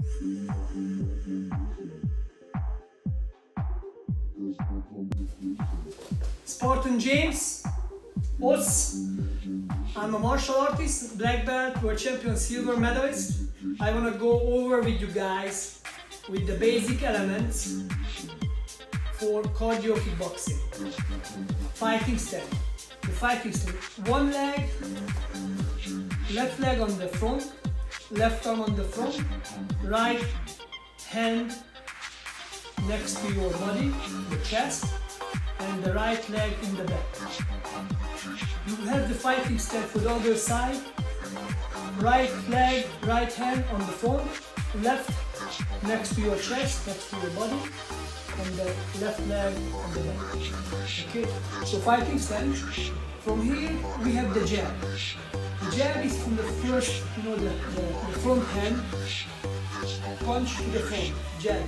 Spartan James, Oz. I'm a martial artist, black belt, world champion, silver medalist. I want to go over with you guys with the basic elements for cardio kickboxing. Fighting step. The fighting step. One leg, left leg on the front, left arm on the front, right hand next to your body, the chest, and the right leg in the back. You have the fighting step for the other side. Right leg, right hand on the front, left next to your chest, next to your body, and the left leg on the back. Okay, so fighting stance. From here we have the jab. The jab is from the first, the front hand, punch to the front, jab.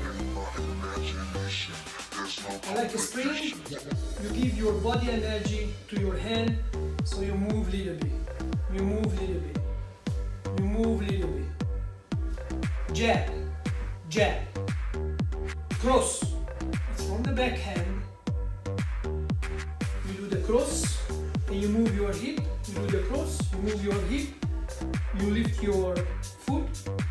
And like a spring, you give your body energy to your hand, so you move a little bit, you move a little bit, you move a little bit. Jab, jab, cross. It's from the back hand. You do the cross, and you move your hip. You do the cross, you move your hip, you lift your foot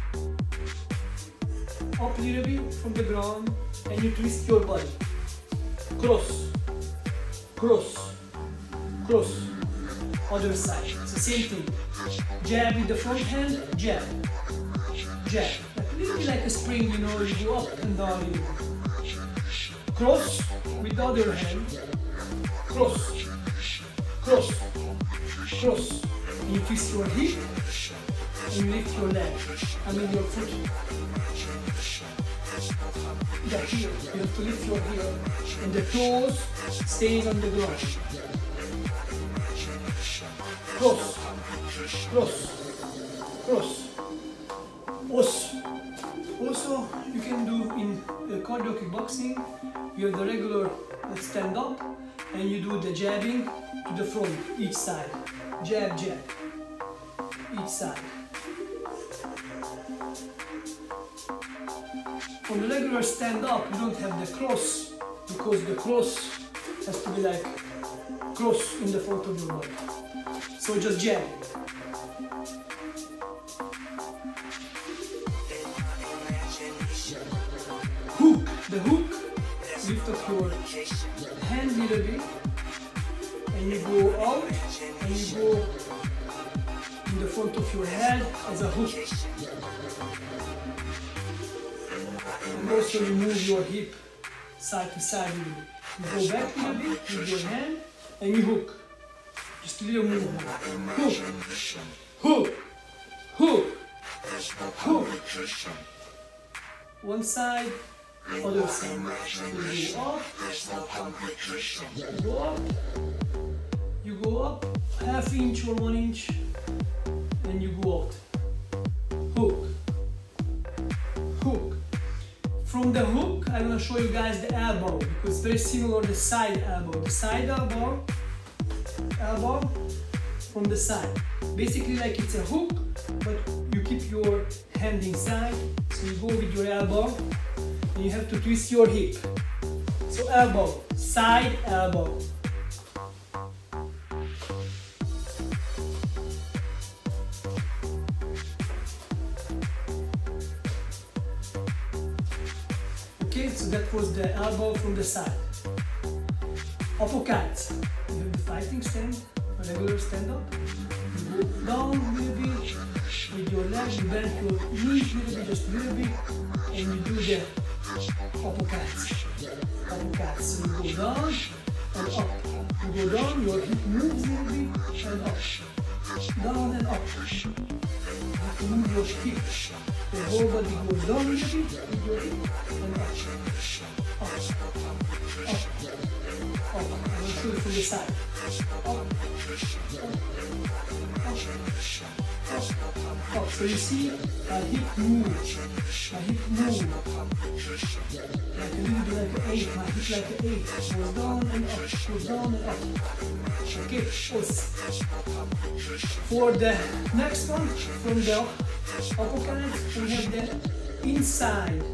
up a little bit from the ground, and you twist your body. Cross, cross, cross. Other side. It's the same thing. Jab with the front hand, jab, jab. Like a little bit like a spring, you go up and down. Cross with the other hand. Cross, cross, cross. And you twist your hip and you lift your leg. Your foot. Yeah, here. You have to lift your heel. And the toes stays on the ground. Cross, cross, cross. Also, you can do in cardio kickboxing, you have the regular stand up, and you do the jabbing to the front, each side. Jab, jab, each side. On the regular stand up, you don't have the cross, because the cross has to be like cross in the front of your body. So just jab. Hook. The hook, lift up your hand a little bit, and you go out, and you go in the front of your head as a hook. And also you move your hip side to side a little bit. You go back a little bit with your hand, and you hook. Just a little movement. Hook, hook, hook, hook. One side, other side. You go up, you go up, half inch or 1 inch, and you go out. Hook, hook. From the hook, I'm going to show you guys the elbow, because it's very similar to the side elbow. The side elbow from the side. Basically like it's a hook, but you keep your hand inside, so you go with your elbow, and you have to twist your hip. So elbow, side elbow. Okay, so that was the elbow from the side. Uppercut. You have the fighting stand, a regular stand up. You go down a little bit with your leg, you bend your knees a little bit, just a little bit, and you do the uppercuts. Uppercuts. So you go down and up. You go down, your hip moves a little bit and up. Down and up. You have to move your hip. The whole body goes down a little bit with your hip and up. Up. Up. Up. I'm going to show you from the side. Up. Up. So you see, my hip moves. My hip moves. Like a little bit like an 8. My hip like an 8. Goes down and up. Goes down and up. Okay. For the next one, from the uppercut, we have the inside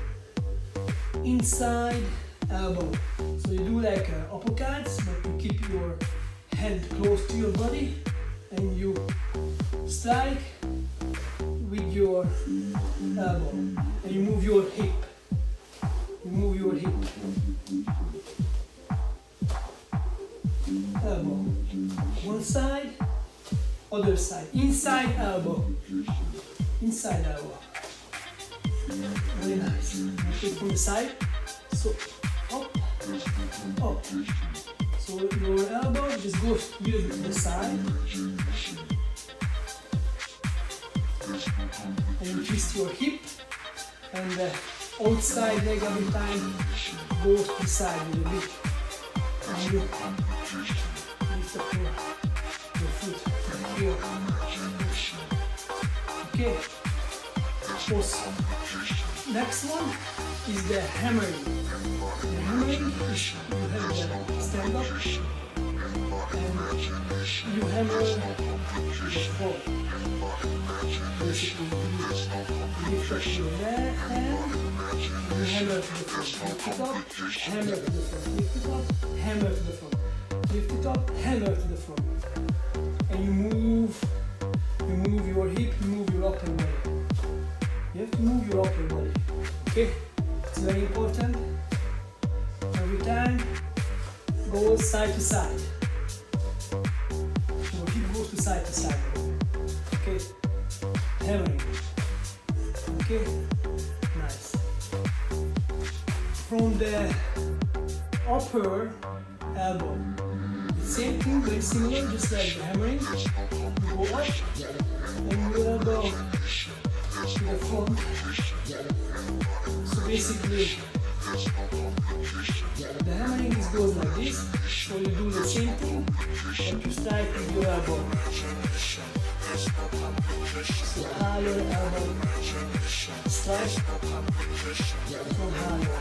elbow. So you do like uppercuts, but you keep your hand close to your body and you strike with your elbow and you move your hip. You move your hip. Elbow. One side, other side. Inside elbow. Inside elbow. Very nice. Take from the side. So up, up. So your elbow just goes a little bit to the side. And you twist your hip. And the outside leg every time goes to the side a little bit. And you lift up your foot here. Okay. Awesome. Next one is the hammering. The hammering is you have the stand up and you hammer the floor. Basically, you lift up your left hand and you hammer to the floor. Lift it up, hammer to the floor. Lift it up, hammer to the floor. Lift it up, hammer to the floor. And you move your hip, you move your upper body. You have to move your upper body. Okay? It's very important. Every time, go side to side. Your hip goes to side to side. Okay? Hammering. Okay? Nice. From the upper elbow, the same thing, very similar, just like the hammering. You go up and your elbow to the front. So basically, the hammering goes like this. So you do the same thing, but you strike with your elbow. So higher elbow, strike from higher.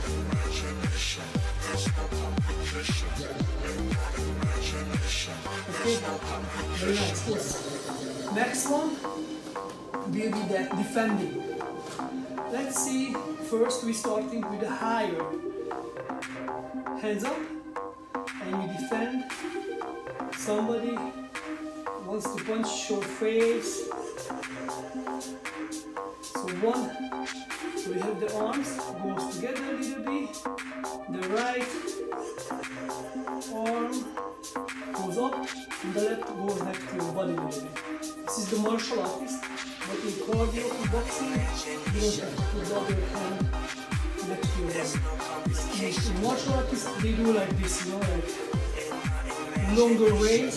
Okay, very nice. Yes. Next one will be the defending. Let's see, first we're starting with the higher. Hands up, and you defend. Somebody wants to punch your face. So one, so you have the arms, goes together a little bit. The right arm goes up, and the left goes back to your body a little bit. This is the martial artist, but in cardio, in boxing, you don't have to put the other hand next to your body. In martial artists, they do like this, you know, like longer ways.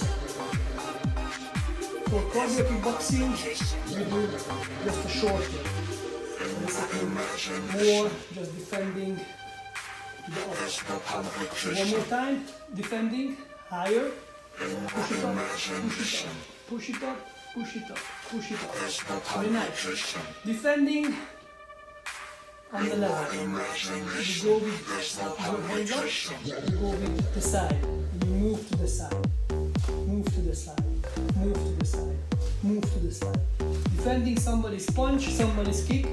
For cardio kickboxing, we do just a short way. Basically, more just defending the opposite. One more time, defending, higher, push it up, push it up, push it up, push it up, push it up. Very nice. Defending on the level. You go with your hands up, you go with the side. You move to the side, move to the side, move to the side, move to the side. Defending somebody's punch, somebody's kick.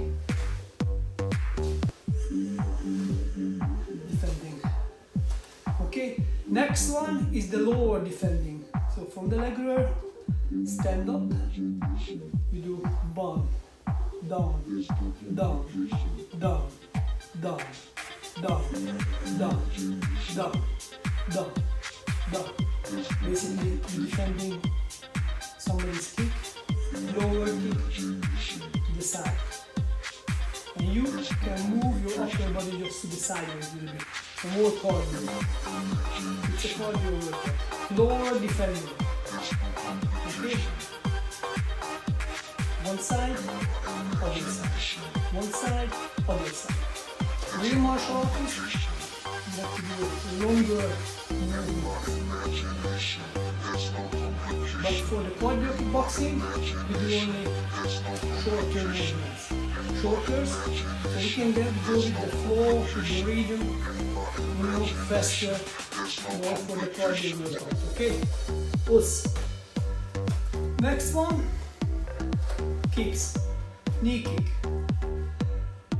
Defending. Okay, next one is the lower defending. So from the regular, stand up, you do bomb, down, down, down, down, down, down, down, down, down. Basically, you're defending somebody's kick, lower kick to the side. And you can move your upper body just to the side a little bit. So more cardio. It's a cardio workout. Lower defending. Okay. One side, other side. One side, other side. Real martial artists, you have to do longer movements. But for the cardio kickboxing, we do only shorter movements. Shorter, so we can go with the flow, with the rhythm, faster, more for the cardio workout. Okay? Us. Next one, kicks, knee kick.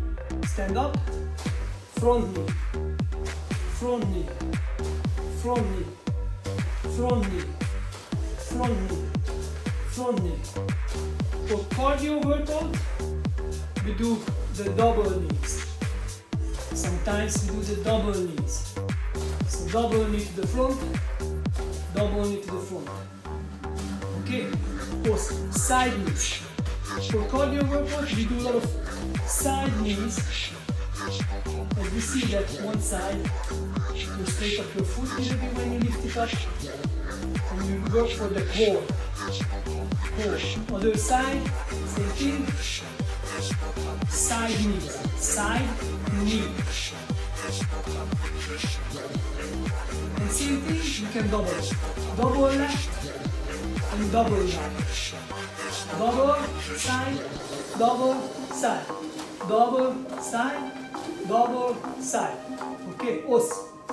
stand up, front knee, front knee, front knee, front knee, front knee, front knee. For cardio workout, we do the double knees. Sometimes we do the double knees. So double knee to the front, double knee to the front. Okay, also side knees. For cardio workout, we do a lot of side knees. As we see that one side, you straight up your foot a little bit when you lift it up, and you work for the core. Other side, same thing. Side knees, side knee. And same thing, you can double. Double left and double right. Double side, double side, double side, double side. Okay, os.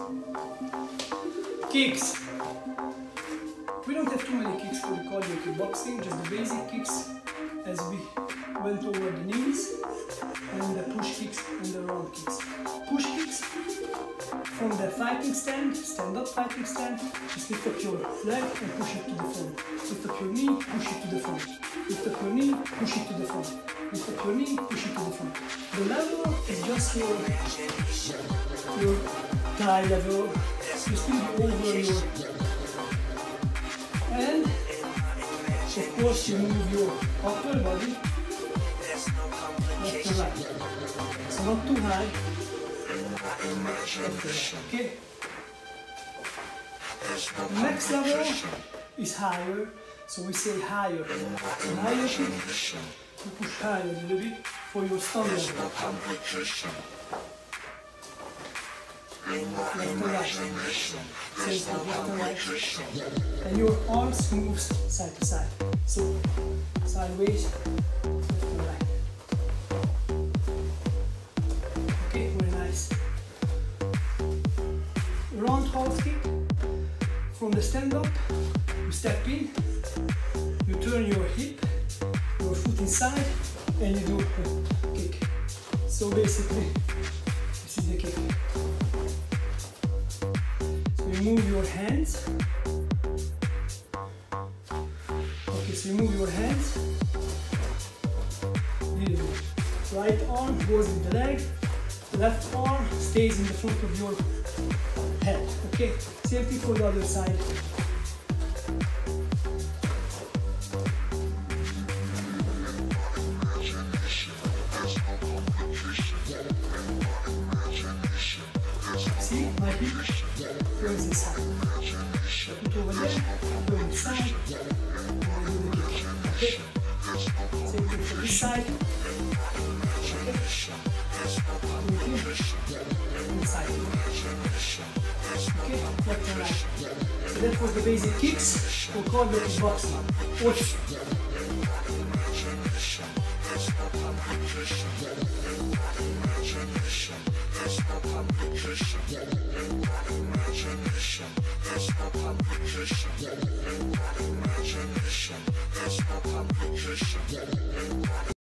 Kicks. We don't have too many kicks for the cardio kickboxing, just the basic kicks as we went over the knees, and the push kicks and the round kicks. Push kicks from the fighting stand, stand up fighting stand, just lift up your leg and push it to the front. Lift up your knee, push it to the front. Lift up your knee, push it to the front. Lift up your knee, push it to the front. The level is just your thigh level. You still be over your, and of course you move your upper body left and right. So not too high. Okay. Next level is higher, so we say higher. So higher kick, you push higher a little bit for your stun level. Left and right. Same thing, left and right. And your arms move side to side. So sideways, left and right. Okay, very nice. Round half kick. From the stand up, you step in, you turn your hip, your foot inside, and you do a kick. So basically, this is the kick. So you move your hands. Okay, so you move your hands. Right arm goes with the leg, left arm stays in the front of your head. Okay, same thing for the other side. See, my hip goes inside. Put over there, go inside, and I do the kick. Okay, same thing for this side. Okay, inside. Okay, left and right. So that was the basic kicks for cardio kickboxing. Watch.